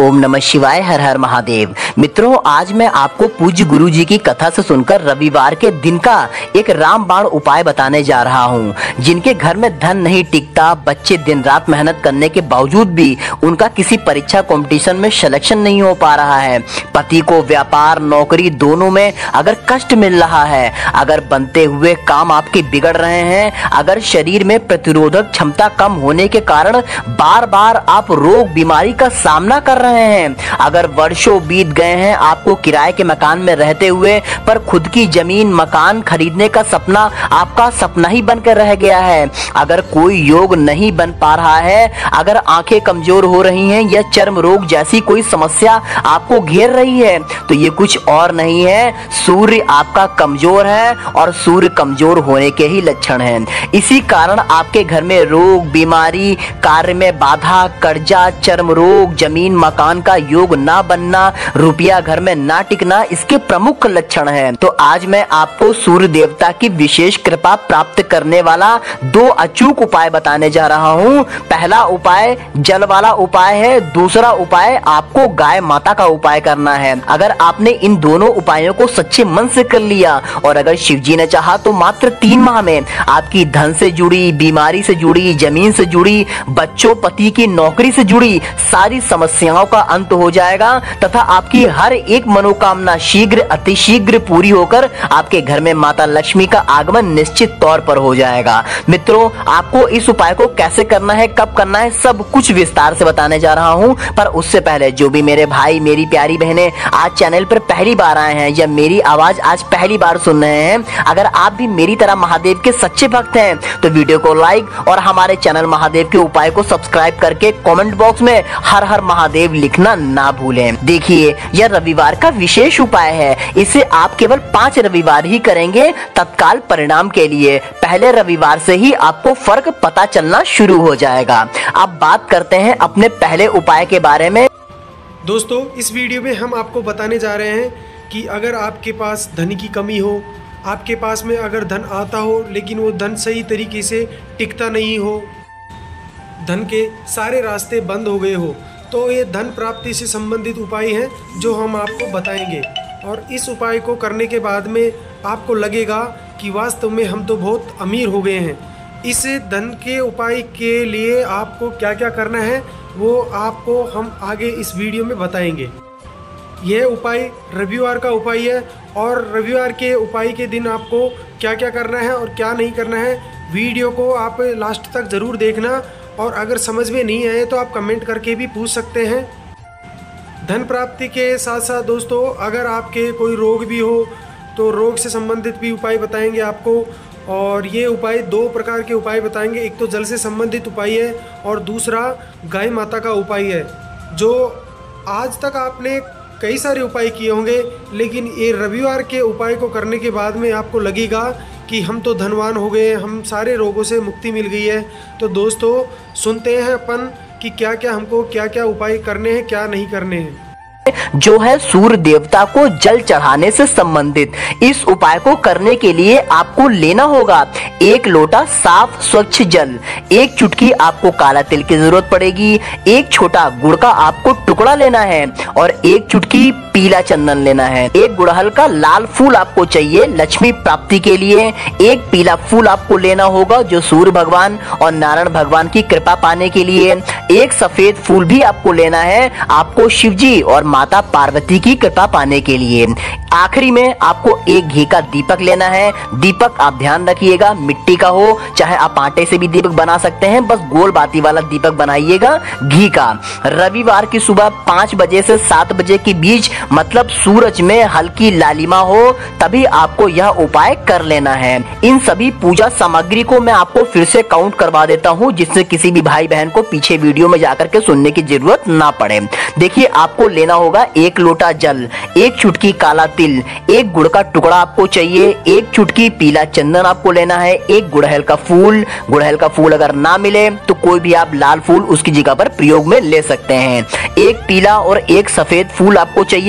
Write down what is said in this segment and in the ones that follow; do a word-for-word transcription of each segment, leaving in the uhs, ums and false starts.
ओम नमः शिवाय, हर हर महादेव। मित्रों, आज मैं आपको पूज्य गुरु जी की कथा से सुनकर रविवार के दिन का एक रामबाण उपाय बताने जा रहा हूँ। जिनके घर में धन नहीं टिकता, बच्चे दिन रात मेहनत करने के बावजूद भी उनका किसी परीक्षा कंपटीशन में सिलेक्शन नहीं हो पा रहा है, पति को व्यापार नौकरी दोनों में अगर कष्ट मिल रहा है, अगर बनते हुए काम आपके बिगड़ रहे हैं, अगर शरीर में प्रतिरोधक क्षमता कम होने के कारण बार बार आप रोग बीमारी का सामना कर रहे हैं, अगर वर्षों बीत गए हैं आपको किराए के मकान में रहते हुए पर खुद की जमीन मकान खरीदने का सपना आपका सपना ही बनकर रह गया है, अगर कोई योग नहीं बन पा रहा है, अगर आंखें कमजोर हो रही हैं या चर्म रोग जैसी कोई समस्या आपको घेर रही है, तो ये कुछ और नहीं है, सूर्य आपका कमजोर है और सूर्य कमजोर होने के ही लक्षण हैं। इसी कारण आपके घर में रोग बीमारी, कार्य में बाधा, कर्जा, चर्म रोग, जमीन मकान का योग ना बनना, रुपया घर में ना टिकना इसके प्रमुख लक्षण हैं। तो आज मैं आपको सूर्य देवता की विशेष कृपा प्राप्त करने वाला दो अचूक उपाय बताने जा रहा हूँ। पहला उपाय जल वाला उपाय है, दूसरा उपाय आपको गाय माता का उपाय करना है। अगर आपने इन दोनों उपायों को सच्चे मन से कर लिया और अगर शिव जी ने चाहा तो मात्र तीन माह में आपकी धन से जुड़ी, बीमारी से जुड़ी, जमीन से जुड़ी, बच्चों पति की नौकरी से जुड़ी सारी समस्याओं का अंत हो जाएगा तथा आपकी हर एक मनोकामना शीघ्र अतिशीघ्र पूरी होकर आपके घर में माता लक्ष्मी का आगमन निश्चित तौर पर हो जाएगा। मित्रों, आपको इस उपाय को कैसे करना है, कब करना है, सब कुछ विस्तार से बताने जा रहा हूं। पर उससे पहले जो भी मेरे भाई मेरी प्यारी बहनें आज चैनल पर पहली बार आए हैं या मेरी आवाज आज पहली बार सुन रहे हैं, अगर आप भी मेरी तरह महादेव के सच्चे भक्त हैं तो वीडियो को लाइक और हमारे चैनल महादेव के उपाय को सब्सक्राइब करके कमेंट बॉक्स में हर हर महादेव लिखना ना भूलें। देखिए, यह रविवार का विशेष उपाय है, इसे आप केवल पांच रविवार ही करेंगे तत्काल परिणाम के लिए। पहले रविवार से ही आपको फर्क पता चलना शुरू हो जाएगा। अब बात करते हैं अपने पहले उपाय के बारे में। दोस्तों, इस वीडियो में हम आपको बताने जा रहे हैं कि अगर आपके पास धन की कमी हो, आपके पास में अगर धन आता हो लेकिन वो धन सही तरीके से टिकता नहीं हो, धन के सारे रास्ते बंद हो गए हो, तो ये धन प्राप्ति से संबंधित उपाय हैं जो हम आपको बताएंगे। और इस उपाय को करने के बाद में आपको लगेगा कि वास्तव में हम तो बहुत अमीर हो गए हैं। इस धन के उपाय के लिए आपको क्या क्या करना है वो आपको हम आगे इस वीडियो में बताएंगे। यह उपाय रविवार का उपाय है और रविवार के उपाय के दिन आपको क्या क्या करना है और क्या नहीं करना है, वीडियो को आप लास्ट तक ज़रूर देखना। और अगर समझ में नहीं आए तो आप कमेंट करके भी पूछ सकते हैं। धन प्राप्ति के साथ साथ दोस्तों, अगर आपके कोई रोग भी हो तो रोग से संबंधित भी उपाय बताएंगे आपको। और ये उपाय दो प्रकार के उपाय बताएंगे, एक तो जल से संबंधित उपाय है और दूसरा गाय माता का उपाय है। जो आज तक आपने कई सारे उपाय किए होंगे, लेकिन ये रविवार के उपाय को करने के बाद में आपको लगेगा कि हम तो धनवान हो गए, हम सारे रोगों से मुक्ति मिल गई है। तो दोस्तों, सुनते हैं अपन कि क्या क्या हमको क्या क्या उपाय करने हैं, क्या नहीं करने हैं। जो है सूर्य देवता को जल चढ़ाने से संबंधित। इस उपाय को करने के लिए आपको लेना होगा एक लोटा साफ स्वच्छ जल, एक चुटकी आपको काला तिल की जरूरत पड़ेगी, एक छोटा गुड़ का आपको टुकड़ा लेना है और एक चुटकी पीला चंदन लेना है। एक गुड़हल का लाल फूल आपको चाहिए लक्ष्मी प्राप्ति के लिए। एक पीला फूल आपको लेना होगा जो सूर्य भगवान और नारायण भगवान की कृपा पाने के लिए। एक सफेद फूल भी आपको लेना है आपको शिव जी और माता पार्वती की कृपा पाने के लिए। आखिरी में आपको एक घी का दीपक लेना है। दीपक आप ध्यान रखिएगा मिट्टी का हो, चाहे आप आटे से भी दीपक बना सकते हैं, बस गोल बाती वाला दीपक बनाइएगा घी का। रविवार की सुबह पाँच बजे से सात बजे के बीच, मतलब सूरज में हल्की लालिमा हो, तभी आपको यह उपाय कर लेना है। इन सभी पूजा सामग्री को मैं आपको फिर से काउंट करवा देता हूँ, जिससे किसी भी भाई बहन को पीछे वीडियो में जाकर के सुनने की जरूरत ना पड़े। देखिए, आपको लेना होगा एक लोटा जल, एक चुटकी काला तिल, एक गुड़ का टुकड़ा आपको चाहिए, एक चुटकी पीला चंदन आपको लेना है, एक गुड़हल का फूल। गुड़हल का फूल अगर ना मिले तो कोई भी आप लाल फूल उसकी जगह पर प्रयोग में ले सकते हैं। एक पीला और एक सफेद फूल आपको चाहिए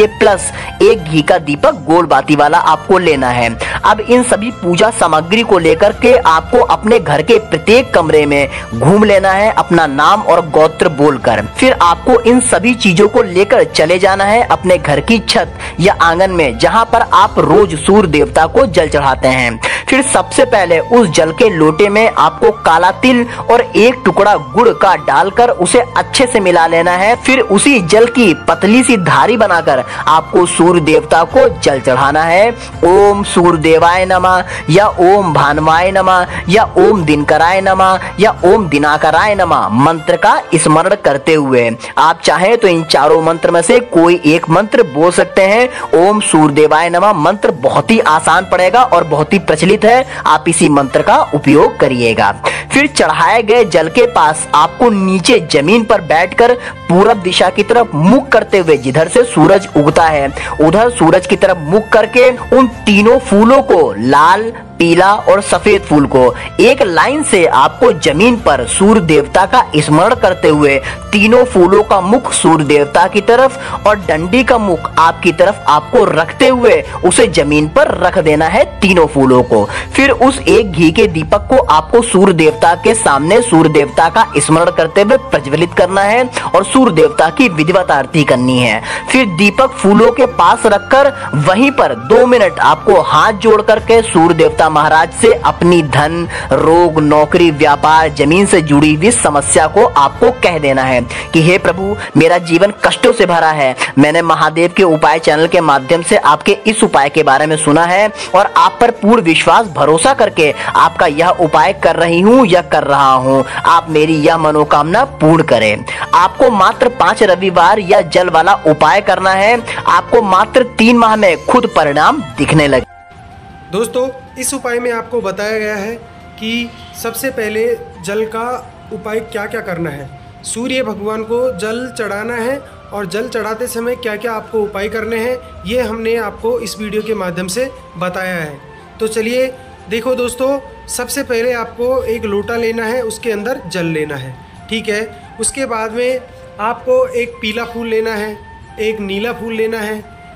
चाहिए, प्लस एक घी का दीपक गोल बाती वाला आपको लेना है। अब इन सभी पूजा सामग्री को लेकर के आपको अपने घर के प्रत्येक कमरे में घूम लेना है अपना नाम और गोत्र बोलकर। फिर आपको इन सभी चीजों को लेकर चले जाना है अपने घर की छत या आंगन में, जहां पर आप रोज सूर्य देवता को जल चढ़ाते हैं। फिर सबसे पहले उस जल के लोटे में आपको काला तिल और एक टुकड़ा गुड़ का डालकर उसे अच्छे से मिला लेना है। फिर उसी जल की पतली सी धारी बनाकर आपको सूर्य देवता को जल चढ़ाना है। ओम सूर्य देवाय नमः या ओम भानुवाय नमः या ओम दिनकराय नमः या ओम दिनाकराय नमः मंत्र का स्मरण करते हुए आप चाहें तो इन चारों मंत्र में से कोई एक मंत्र बोल सकते हैं। ओम सूर्य देवाय नमः मंत्र बहुत ही आसान पड़ेगा और बहुत ही प्रचलित है, आप इसी मंत्र का उपयोग करिएगा। फिर चढ़ाए गए जल के पास आपको नीचे जमीन पर बैठकर पूरब दिशा की तरफ मुख करते हुए, जिधर से सूरज उगता है उधर सूरज की तरफ मुख करके उन तीनों फूलों को, लाल, पीला और सफेद फूल को एक लाइन से आपको जमीन पर सूर्य देवता का स्मरण करते हुए तीनों फूलों का मुख सूर्य देवता की तरफ और डंडी का मुख आपकी तरफ आपको रखते हुए उसे जमीन पर रख देना है तीनों फूलों को। फिर उस एक घी के दीपक को आपको सूर्य देवता के सामने सूर्य देवता का स्मरण करते हुए प्रज्वलित करना है और सूर्य देवता की विधिवत आरती करनी है। फिर दीपक फूलों के पास रखकर वहीं पर दो मिनट आपको हाथ जोड़ करके सूर्य देवता महाराज से अपनी धन, रोग, नौकरी, व्यापार, जमीन से जुड़ी हुई समस्या को आपको कह देना है कि हे प्रभु, मेरा जीवन कष्टों से भरा है। मैंने महादेव के उपाय चैनल के माध्यम से आपके इस उपाय के बारे में सुना है और आप पर पूर्ण विश्वास भरोसा करके आपका यह उपाय कर रही हूँ या कर रहा हूँ। आप मेरी यह मनोकामना पूर्ण करें। आपको मात्र पांच रविवार या जल वाला उपाय करना है। आपको मात्र तीन माह में खुद परिणाम दिखने लगे। दोस्तों, इस उपाय में आपको बताया गया है कि सबसे पहले जल का उपाय क्या क्या करना है। सूर्य भगवान को जल चढ़ाना है और जल चढ़ाते समय क्या क्या आपको उपाय करने हैं, ये हमने आपको इस वीडियो के माध्यम से बताया है। तो चलिए देखो दोस्तों, सबसे पहले आपको एक लोटा लेना है, उसके अंदर जल लेना है, ठीक है। उसके बाद में आपको एक पीला फूल लेना है, एक नीला फूल लेना है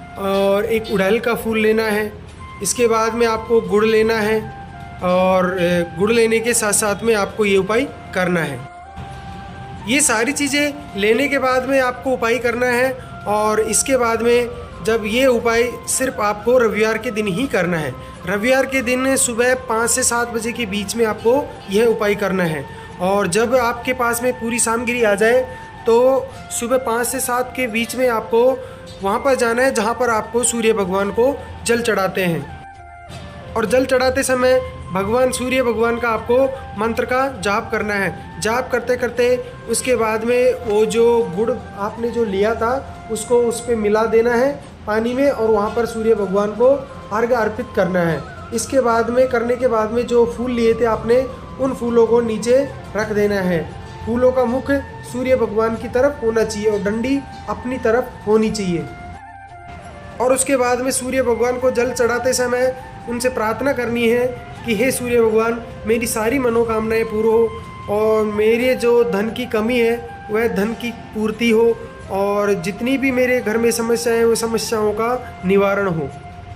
और एक उड़ैल का फूल लेना है। इसके बाद में आपको गुड़ लेना है और गुड़ लेने के साथ साथ में आपको ये उपाय करना है। ये सारी चीज़ें लेने के बाद में आपको उपाय करना है और इसके बाद में जब ये उपाय सिर्फ आपको रविवार के दिन ही करना है। रविवार के दिन सुबह पाँच से सात बजे के बीच में आपको यह उपाय करना है और जब आपके पास में पूरी सामग्री आ जाए तो सुबह पाँच से सात के बीच में आपको वहाँ पर जाना है जहाँ पर आपको सूर्य भगवान को जल चढ़ाते हैं। और जल चढ़ाते समय भगवान सूर्य भगवान का आपको मंत्र का जाप करना है। जाप करते करते उसके बाद में वो जो गुड़ आपने जो लिया था उसको उस पर मिला देना है पानी में और वहाँ पर सूर्य भगवान को अर्घ अर्पित करना है। इसके बाद में करने के बाद में जो फूल लिए थे आपने, उन फूलों को नीचे रख देना है। फूलों का मुख सूर्य भगवान की तरफ होना चाहिए और डंडी अपनी तरफ होनी चाहिए। और उसके बाद में सूर्य भगवान को जल चढ़ाते समय उनसे प्रार्थना करनी है कि हे सूर्य भगवान, मेरी सारी मनोकामनाएं पूर्ण हो और मेरे जो धन की कमी है वह धन की पूर्ति हो और जितनी भी मेरे घर में समस्याएं हैं वो समस्याओं का निवारण हो।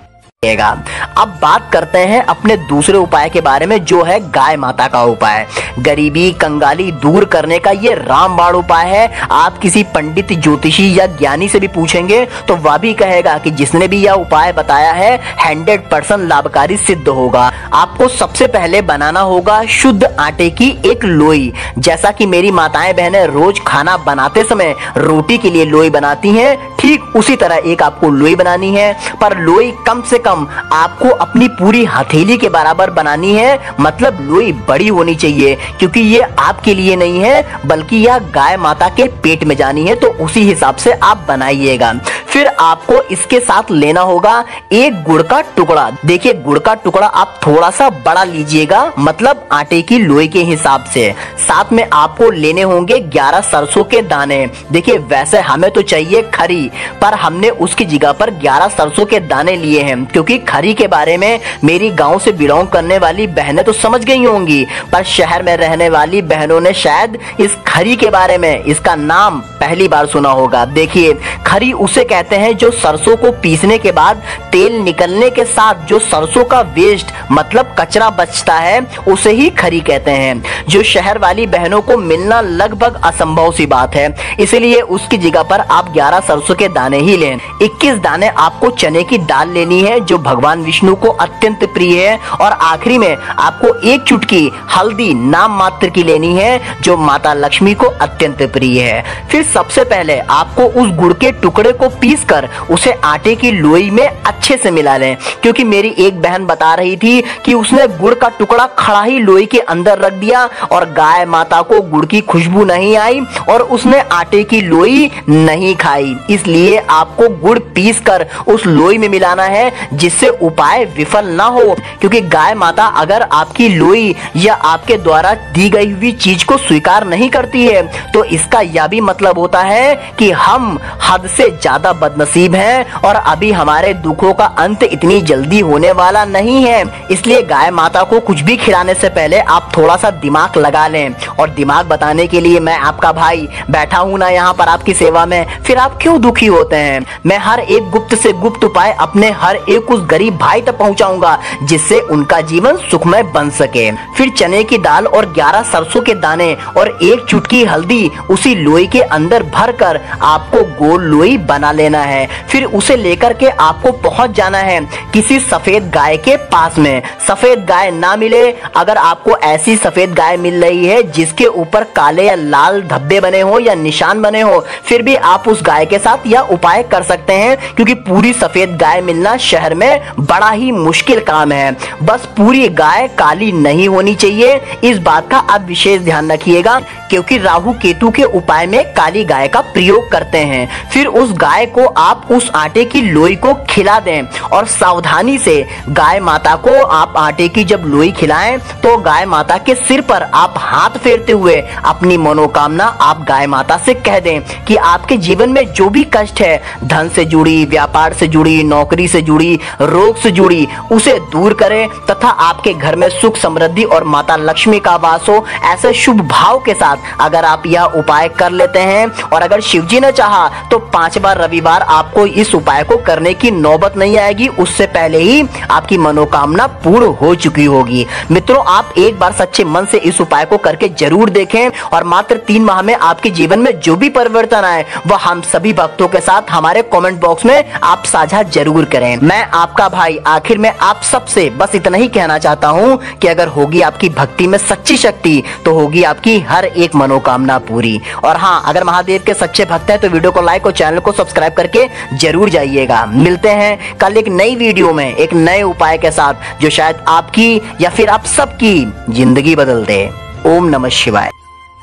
अब बात करते हैं अपने दूसरे उपाय के बारे में, जो है गाय माता का उपाय। गरीबी कंगाली दूर करने का ये रामबाण उपाय है। आप किसी पंडित, ज्योतिषी या ज्ञानी से भी पूछेंगे तो वह भी कहेगा कि जिसने भी यह उपाय बताया है हंड्रेड परसेंट लाभकारी सिद्ध होगा। आपको सबसे पहले बनाना होगा शुद्ध आटे की एक लोई। जैसा कि मेरी माताएं बहनें रोज खाना बनाते समय रोटी के लिए लोई बनाती हैं, ठीक उसी तरह एक आपको लोई बनानी है। पर लोई कम से कम आपको अपनी पूरी हथेली के बराबर बनानी है, मतलब लोई बड़ी होनी चाहिए, क्योंकि ये आपके लिए नहीं है बल्कि यह गाय माता के पेट में जानी है। तो उसी हिसाब से आप बनाइएगा। फिर आपको इसके साथ लेना होगा एक गुड़ का टुकड़ा। देखिए, गुड़ का टुकड़ा आप थोड़ा सा बड़ा लीजिएगा, मतलब आटे की लोई के हिसाब से। साथ में आपको लेने होंगे ग्यारह सरसों के दाने। देखिए, वैसे हमें तो चाहिए खरी, पर हमने उसकी जगह पर ग्यारह सरसों के दाने लिए हैं, क्योंकि खरी के बारे में मेरी गांव से बिलोंग करने वाली बहनें तो समझ गई होंगी, पर शहर में रहने वाली बहनों ने शायद इस खरी के बारे में इसका नाम पहली बार सुना होगा। देखिए, खरी उसे कहते कहते हैं जो सरसों को पीसने के बाद तेल निकलने के साथ जो सरसों का वेस्ट मतलब कचरा बचता है उसे ही खरी कहते हैं, जो शहर वाली बहनों को मिलना लगभग असंभव सी बात है। इसलिए उसकी जगह पर आप ग्यारह सरसों के दाने ही लें। इक्कीस दाने आपको चने की दाल लेनी है जो भगवान विष्णु को अत्यंत प्रिय है। और आखिरी में आपको एक चुटकी हल्दी नाम मात्र की लेनी है जो माता लक्ष्मी को अत्यंत प्रिय है। फिर सबसे पहले आपको उस गुड़ के टुकड़े को पीसकर उसे आटे की लोई में अच्छे से मिला लें, क्योंकि मेरी एक बहन बता रही थी कि उसने गुड़ का टुकड़ा खड़ा ही लोई के अंदर रख दिया और गाय माता को गुड़ की खुशबू नहीं आई और उसने आटे की लोई नहीं खाई। इसलिए आपको गुड़ पीसकर उस लोई में मिलाना है जिससे उपाय विफल ना हो, क्योंकि गाय माता अगर आपकी लोई या आपके द्वारा दी गई हुई चीज को स्वीकार नहीं करती है तो इसका यह भी मतलब होता है कि हम हद से ज्यादा बदनसीब हैं और अभी हमारे दुखों का अंत इतनी जल्दी होने वाला नहीं है। इसलिए गाय माता को कुछ भी खिलाने से पहले आप थोड़ा सा दिमाग लगा लें। और दिमाग बताने के लिए मैं आपका भाई बैठा हूं ना यहाँ पर आपकी सेवा में। फिर आप क्यों दुखी होते हैं? मैं हर एक गुप्त से गुप्त उपाय अपने हर एक उस गरीब भाई तक पहुंचाऊंगा जिससे उनका जीवन सुखमय बन सके। फिर चने की दाल और ग्यारह सरसों के दाने और एक चुटकी हल्दी उसी लोई के अंदर भरकर आपको गोल लोई बना लेना है। फिर उसे लेकर के आपको पहुंच जाना है किसी सफेद गाय के पास में। सफेद गाय ना मिले, अगर आपको ऐसी सफेद गाय मिल रही है जिसके ऊपर काले या लाल धब्बे बने हो या निशान बने हो, फिर भी आप उस गाय के साथ यह उपाय कर सकते हैं, क्योंकि पूरी सफेद गाय मिलना शहर में बड़ा ही मुश्किल काम है। बस पूरी गाय काली नहीं होनी चाहिए, इस बात का आप विशेष ध्यान रखिएगा, क्योंकि राहु केतु के उपाय में काली गाय का प्रयोग करते हैं। फिर उस गाय को आप उस आटे की लोई को खिला दें और सावधानी से गाय माता को आप आटे की जब लोई खिलाएं तो गाय माता के सिर पर आप हाथ फेरते हुए अपनी मनोकामना आप गाय माता से कह दें कि आपके जीवन में जो भी कष्ट है, धन से जुड़ी, व्यापार से जुड़ी, नौकरी से जुड़ी, रोग से जुड़ी, उसे दूर करें तथा आपके घर में सुख समृद्धि और माता लक्ष्मी का वास हो। ऐसे शुभ भाव के साथ अगर आप यह उपाय कर लेते हैं और अगर शिवजी ने चाहा तो पांच बार रविवार आपको इस उपाय को करने की नौबत नहीं आएगी, उससे पहले ही आपकी मनोकामना पूर्ण हो चुकी होगी। मित्रों, आप एक बार सच्चे मन से इस उपाय को करके जरूर देखें और मात्र तीन माह में आपके जीवन में जो भी परिवर्तन आए वह हम सभी भक्तों के साथ हमारे कमेंट बॉक्स में आप साझा जरूर करें। मैं आपका भाई आखिर में आप सबसे बस इतना ही कहना चाहता हूं कि अगर होगी आपकी भक्ति में सच्ची शक्ति तो होगी आपकी हर एक मनोकामना पूरी। और हाँ, अगर महादेव के सच्चे भक्त हैं तो वीडियो को लाइक और चैनल को सब्सक्राइब करके जरूर जाइएगा। मिलते हैं कल एक नई वीडियो में एक नए उपाय के साथ जो शायद आपकी या फिर आप सबकी जिंदगी बदल दे। ओम नमः शिवाय।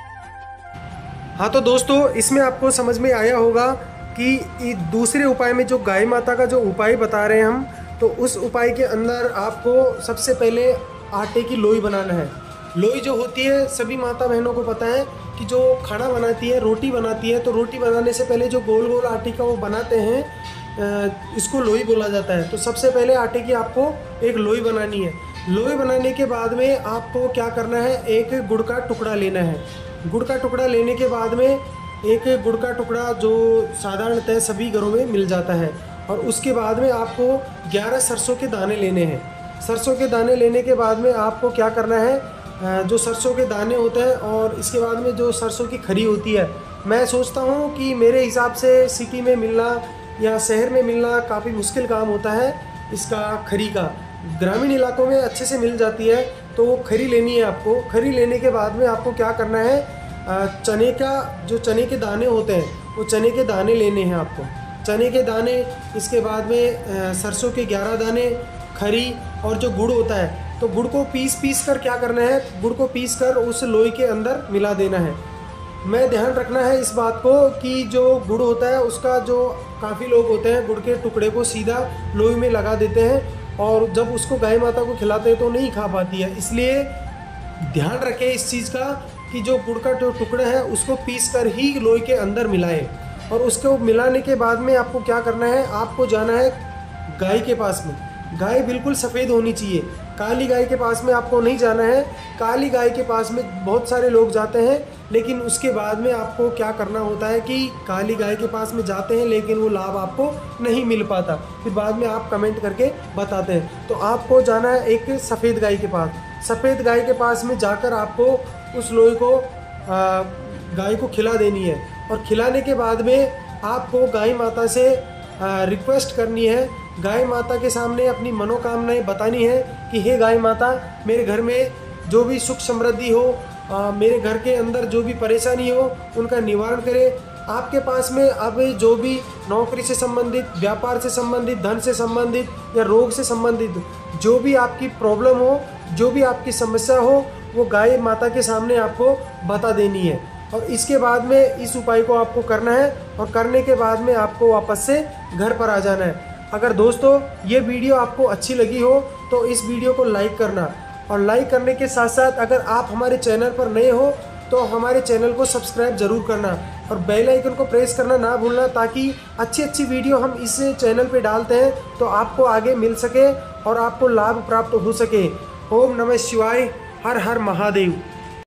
हाँ तो दोस्तों, इसमें आपको समझ में आया होगा कि दूसरे उपाय में जो गाय माता का जो उपाय बता रहे हैं हम, तो उस उपाय के अंदर आपको सबसे पहले आटे की लोई बनाना है। लोई जो होती है सभी माता बहनों को पता है कि जो खाना बनाती है, रोटी बनाती है, तो रोटी बनाने से पहले जो गोल गोल आटे का वो बनाते हैं, इसको लोई बोला जाता है। तो सबसे पहले आटे की आपको एक लोई बनानी है। लोई बनाने के बाद में आपको क्या करना है, एक गुड़ का टुकड़ा लेना है। गुड़ का टुकड़ा लेने के बाद में एक गुड़ का टुकड़ा जो साधारणतः सभी घरों में मिल जाता है, और उसके बाद में आपको ग्यारह सरसों के दाने लेने हैं। सरसों के दाने लेने के बाद में आपको क्या करना है, जो सरसों के दाने होते हैं और इसके बाद में जो सरसों की खरी होती है, मैं सोचता हूँ कि मेरे हिसाब से सिटी में मिलना या शहर में मिलना काफ़ी मुश्किल काम होता है इसका खरी का। ग्रामीण इलाकों में अच्छे से मिल जाती है, तो वो खरी लेनी है आपको। खरी लेने के बाद में आपको क्या करना है, चने का जो चने के दाने होते हैं वो चने के दाने लेने हैं आपको। चने के दाने, इसके बाद में सरसों के ग्यारह दाने, खरी और जो गुड़ होता है, तो गुड़ को पीस पीस कर क्या करना है, गुड़ को पीस कर उस लोई के अंदर मिला देना है। मैं ध्यान रखना है इस बात को कि जो गुड़ होता है उसका जो काफ़ी लोग होते हैं गुड़ के टुकड़े को सीधा लोई में लगा देते हैं और जब उसको गाय माता को खिलाते हैं तो नहीं खा पाती है। इसलिए ध्यान रखें इस चीज़ का कि जो गुड़ का जो टुकड़ा है उसको पीस कर ही लोई के अंदर मिलाएं। और उसको मिलाने के बाद में आपको क्या करना है, आपको जाना है गाय के पास में। गाय बिल्कुल सफ़ेद होनी चाहिए। काली गाय के पास में आपको नहीं जाना है। काली गाय के पास में बहुत सारे लोग जाते हैं, लेकिन उसके बाद में आपको क्या करना होता है कि काली गाय के पास में जाते हैं लेकिन वो लाभ आपको नहीं मिल पाता, फिर बाद में आप कमेंट करके बताते हैं। तो आपको जाना है एक सफ़ेद गाय के पास। सफ़ेद गाय के पास में जाकर आपको उस लोई को आ, गाय को खिला देनी है, और खिलाने के बाद में आपको गाय माता से रिक्वेस्ट करनी है, गाय माता के सामने अपनी मनोकामनाएं बतानी है कि हे गाय माता, मेरे घर में जो भी सुख समृद्धि हो, आ, मेरे घर के अंदर जो भी परेशानी हो उनका निवारण करे। आपके पास में अब जो भी नौकरी से संबंधित, व्यापार से संबंधित, धन से संबंधित या रोग से संबंधित जो भी आपकी प्रॉब्लम हो, जो भी आपकी समस्या हो, वो गाय माता के सामने आपको बता देनी है। और इसके बाद में इस उपाय को आपको करना है, और करने के बाद में आपको वापस से घर पर आ जाना है। अगर दोस्तों ये वीडियो आपको अच्छी लगी हो तो इस वीडियो को लाइक करना, और लाइक करने के साथ साथ अगर आप हमारे चैनल पर नए हो तो हमारे चैनल को सब्सक्राइब जरूर करना, और बेल आइकन को प्रेस करना ना भूलना, ताकि अच्छी अच्छी वीडियो हम इस चैनल पे डालते हैं तो आपको आगे मिल सके और आपको लाभ प्राप्त हो सके। ओम नमः शिवाय। हर हर महादेव।